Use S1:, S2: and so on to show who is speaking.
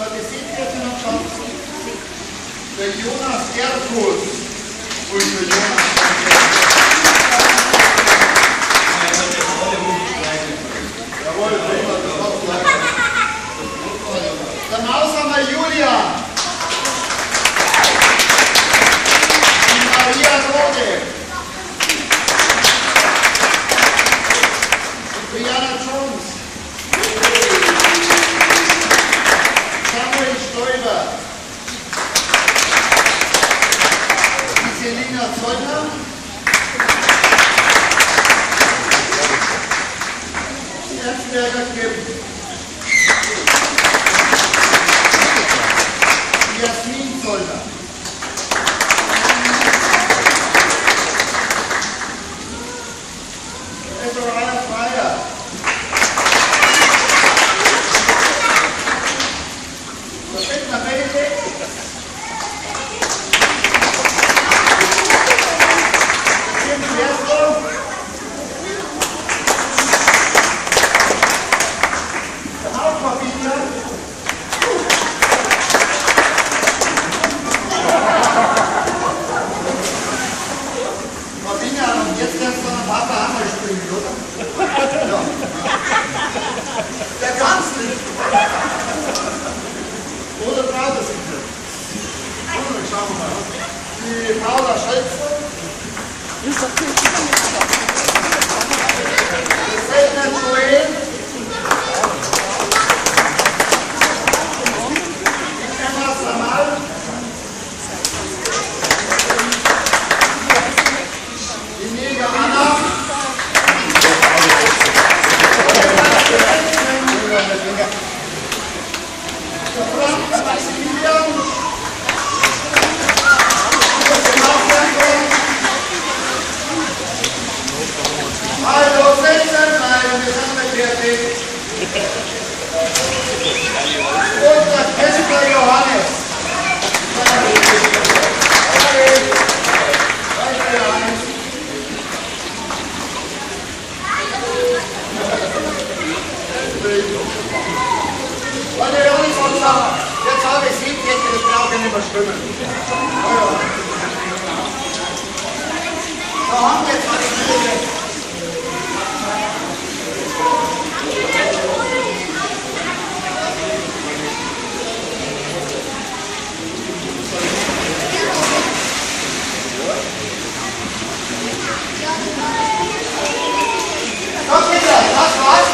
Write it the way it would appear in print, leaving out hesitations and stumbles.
S1: die Siebträgermannschaft für Jonas Erfurt und für Jonas Jawohl, der Maushammer Julian, die Maria Rode, die Brianna Jones, Samuel Stoiber, die Selina Zollner, die Erzberger Kim, Jasmin Zollner, Ezra Freier, Edna Benedikt, Kim Verso, der Hauptverbieter, Martina, und jetzt kannst du einen Papa Hammer spielen, oder? Ja. Der kann's nicht. Oder braucht es nicht? Schauen wir mal. Die Paula Schölzer. Die Selna Joel. Die Emma Samal. Die Neger Anna. Der Frank Maximilian. Hallo, setzen bleiben, wir sind nicht fertig. Und der Kessler Johannes. Warte, jetzt habe ich 7 Kette, das brauche ich nicht mehr schwimmen. Da haben wir jetzt mal die